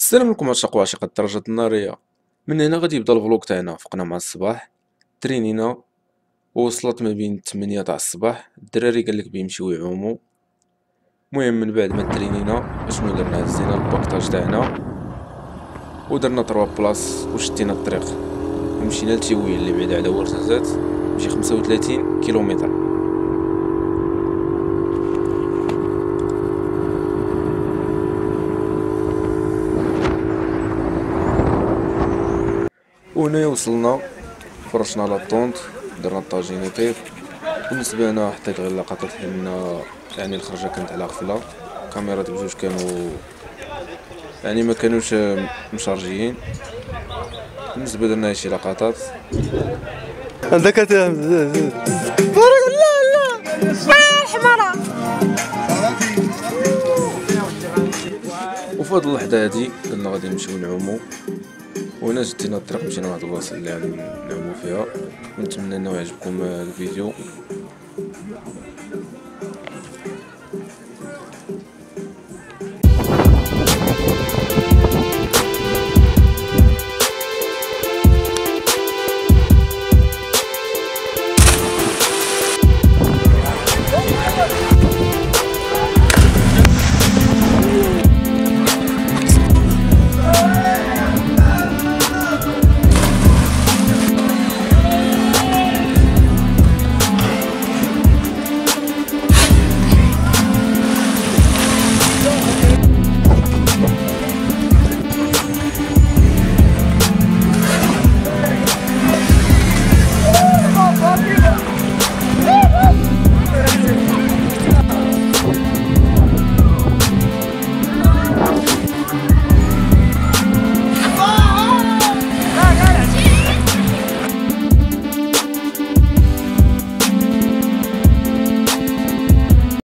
السلام عليكم عشاق وعشاق الدراجات النارية. من هنا غادي يبدا الفلوق تاعنا. فقنا مع الصباح، ترينينا ووصلت ما بين 8 تاع الصباح. الدراري قالك بيمشيو يعومو. المهم من بعد ما ترينينا اشنو درنا؟ هزينا الباكطاج تاعنا ودرنا 3 بلاص وشدينا الطريق ومشينا لتيويل اللي بعيد على ورزازات بشي 35 كيلومتر. وهنايا وصلنا، فرشنا لاطونط، درنا الطاجين يطيب. بالنسبة انا حطيت غير لقطات حنا، يعني الخرجة كانت على غفلة، الكاميرات بجوج كانوا يعني ما كانوش مشارجيين. بالنسبة درنا شي لقطات. عندك بارك الله الله الحمارة. وفي هاد اللحظة هادي قلنا غادي نمشيو نعومو، وهنا جدينا الطريق مشينا لواحد البلاصة اللي غادي نعومو فيها. ونتمنى انه يعجبكم الفيديو.